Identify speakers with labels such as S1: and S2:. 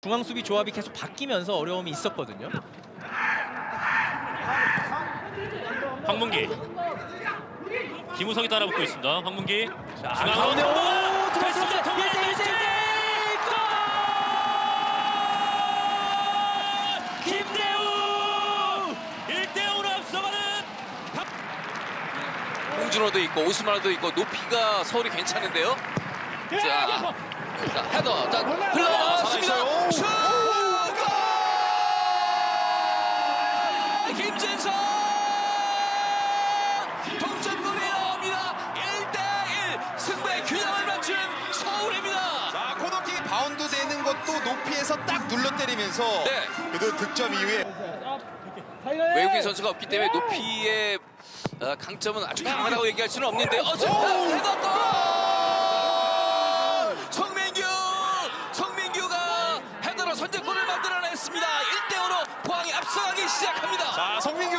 S1: 중앙 수비 조합이 계속 바뀌면서 어려움이 있었거든요.
S2: 황문기, 김우성이 따라붙고 있습니다. 황문기
S1: 가운데 들어왔습니다. 1대1
S2: 김대우 1대0으로 앞서가는
S3: 홍준호도 있고 오스마르도 있고 높이가 서울이 괜찮은데요. 자, 헤더 흘러나왔습니다. 슛! 김진성 동점골이 나옵니다. 1대1 승부의 균형을 맞춘 서울입니다.
S4: 자, 코너킥 바운드 되는 것도 높이에서 딱 눌러 때리면서
S3: 네.
S4: 그래도 득점 이후에
S3: 외국인 선수가 없기 때문에 높이의 강점은 아주 강하다고 얘기할 수는 없는데 헤더 성민규가 헤더로 선제골을 만들어냈습니다. 1대5로 포항이 앞서가기 시작합니다.
S4: 자, 성민규